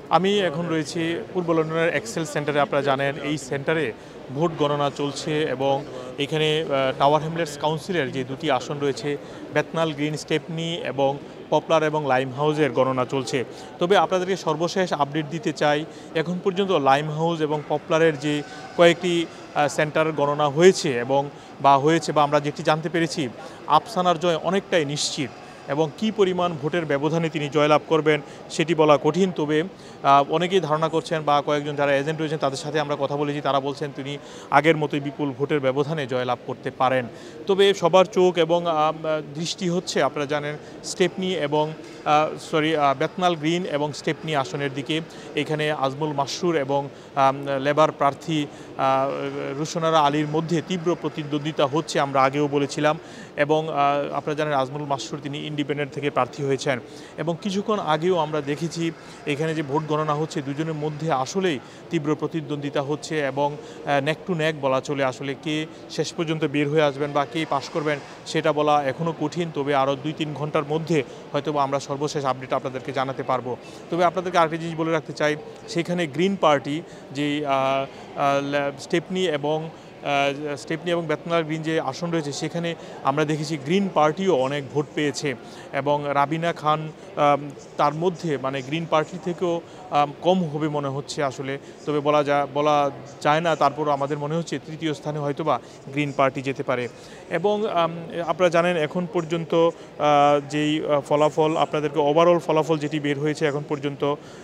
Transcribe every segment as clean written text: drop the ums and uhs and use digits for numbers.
আমি এখন রয়েছি পূর্ব লন্ডনের এক্সেল সেন্টারে। আপনারা জানেন এই সেন্টারে ভোট গণনা চলছে এবং এখানে টাওয়ার হ্যামলেটস কাউন্সিলের যে দুটি আসন রয়েছে বেথনাল গ্রিন স্টেপনি এবং পপলার এবং লাইম হাউসের গণনা চলছে। তবে আপনাদেরকে সর্বশেষ আপডেট দিতে চাই, এখন পর্যন্ত লাইম হাউস এবং পপলারের যে কয়েকটি সেন্টার গণনা হয়েছে বা আমরা যেটি জানতে পেরেছি, আফসানার জয় অনেকটাই নিশ্চিত এবং কি পরিমাণ ভোটের ব্যবধানে তিনি জয়লাভ করবেন সেটি বলা কঠিন। তবে অনেকেই ধারণা করছেন বা কয়েকজন যারা এজেন্ট রয়েছেন তাদের সাথে আমরা কথা বলেছি, তারা বলছেন তিনি আগের মতোই বিপুল ভোটের ব্যবধানে জয়লাভ করতে পারেন। তবে সবার চোখ এবং দৃষ্টি হচ্ছে, আপনারা জানেন, স্টেপনি এবং বেথনাল গ্রিন এবং স্টেপনি আসনের দিকে। এখানে আজমুল মাসরুর এবং লেবার প্রার্থী রুশনারা আলীর মধ্যে তীব্র প্রতিদ্বন্দ্বিতা হচ্ছে, আমরা আগেও বলেছিলাম। এবং আপনারা জানেন আজমুল মাসরুর তিনি ইন্ডিপেন্ডেন্ট থেকে প্রার্থী হয়েছেন এবং কিছুক্ষণ আগেও আমরা দেখেছি এখানে যে ভোট গণনা হচ্ছে দুজনের মধ্যে আসলেই তীব্র প্রতিদ্বন্দ্বিতা হচ্ছে এবং নেক টু নেক বলা চলে। আসলে কে শেষ পর্যন্ত বের হয়ে আসবেন বা কে পাশ করবেন সেটা বলা এখনও কঠিন। তবে আরও 2-3 ঘন্টার মধ্যে হয়তো আমরা সর্বশেষ আপডেট আপনাদেরকে জানাতে পারবো। তবে আপনাদেরকে আরেকটি জিনিস বলে রাখতে চাই, সেখানে গ্রিন পার্টি যে স্টেপনি এবং বেথনাল গ্রিন যে আসন রয়েছে সেখানে আমরা দেখেছি গ্রিন পার্টিও অনেক ভোট পেয়েছে এবং রাবিনা খান তার মধ্যে মানে গ্রিন পার্টি থেকেও কম হবে মনে হচ্ছে আসলে। তবে বলা যায় না, তারপরও আমাদের মনে হচ্ছে তৃতীয় স্থানে হয়তোবা গ্রিন পার্টি যেতে পারে। এবং আপনারা জানেন এখন পর্যন্ত যেই ফলাফল, আপনাদেরকে ওভারঅল ফলাফল যেটি বের হয়েছে এখন পর্যন্ত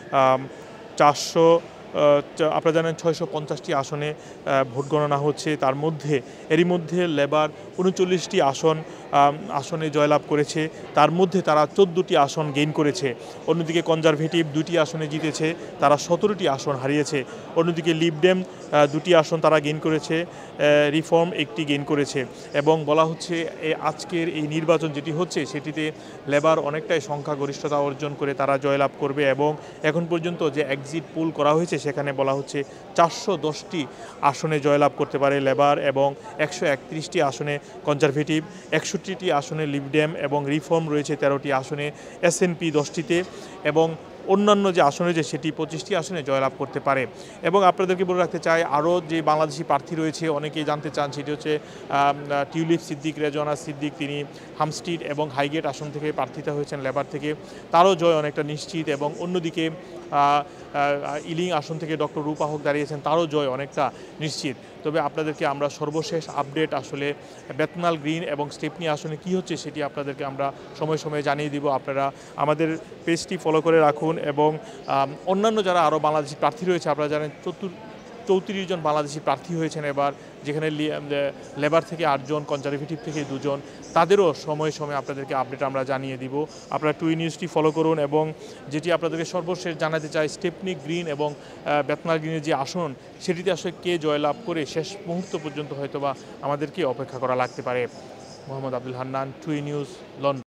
আপনারা জানেন 650টি আসনে ভোট গণনা হচ্ছে। এরই মধ্যে লেবার 39টি আসনে জয়লাভ করেছে, তার মধ্যে তারা 14টি আসন গেইন করেছে। অন্যদিকে কনজারভেটিভ 2টি আসনে জিতেছে, তারা 17টি আসন হারিয়েছে। অন্যদিকে লিবডেম 2টি আসন তারা গেইন করেছে, রিফর্ম 1টি গেইন করেছে। এবং বলা হচ্ছে আজকের এই নির্বাচন যেটি হচ্ছে সেটিতে লেবার অনেকটাই সংখ্যাগরিষ্ঠতা অর্জন করে তারা জয়লাভ করবে। এবং এখন পর্যন্ত যে এক্সিট পোল করা হয়েছে সেখানে বলা হচ্ছে 410টি আসনে জয়লাভ করতে পারে লেবার এবং 131টি আসনে কনজারভেটিভ, 61টি আসনে লিবডেম এবং রিফর্ম রয়েছে 13টি আসনে, এসএনপি 10টিতে এবং অন্যান্য যে আসন রয়েছে সেটি 25টি আসনে জয়লাভ করতে পারে। এবং আপনাদেরকে বলে রাখতে চাই, আরও যে বাংলাদেশি প্রার্থী রয়েছে অনেকেই জানতে চান, সেটি হচ্ছে টিউলিপ সিদ্দিক, রেজওয়ানা সিদ্দিক, তিনি হামস্টিড এবং হাইগেট আসন থেকে প্রার্থিতা হয়েছেন লেবার থেকে, তারও জয় অনেকটা নিশ্চিত। এবং অন্যদিকে ইলিং আসন থেকে ডক্টর রূপা হক দাঁড়িয়েছেন, তারও জয় অনেকটা নিশ্চিত। তবে আপনাদেরকে আমরা সর্বশেষ আপডেট আসলে বেথনাল গ্রিন এবং স্টেপনি আসনে কি হচ্ছে সেটি আপনাদেরকে আমরা সময়ে সময়ে জানিয়ে দিব। আপনারা আমাদের পেজটি ফলো করে রাখুন এবং অন্যান্য যারা আরও বাংলাদেশি প্রার্থী রয়েছে, আপনারা জানেন 34 জন বাংলাদেশি প্রার্থী হয়েছেন এবার, যেখানে লেবার থেকে 8 জন, কনজারভেটিভ থেকে 2 জন, তাদেরও সময়ে সময়ে আপনাদেরকে আপডেট আমরা জানিয়ে দিব। আপনারা টুই নিউজটি ফলো করুন। এবং যেটি আপনাদেরকে সর্বশেষ জানাতে চাই, স্টেপনি গ্রিন এবং বেথনাল গ্রিনের যে আসন সেটিতে আসলে কে জয়লাভ করে শেষ মুহূর্ত পর্যন্ত হয়তোবা আমাদেরকে অপেক্ষা করা লাগতে পারে। মোহাম্মদ আব্দুল হান্নান, টুই নিউজ, লন্ডন।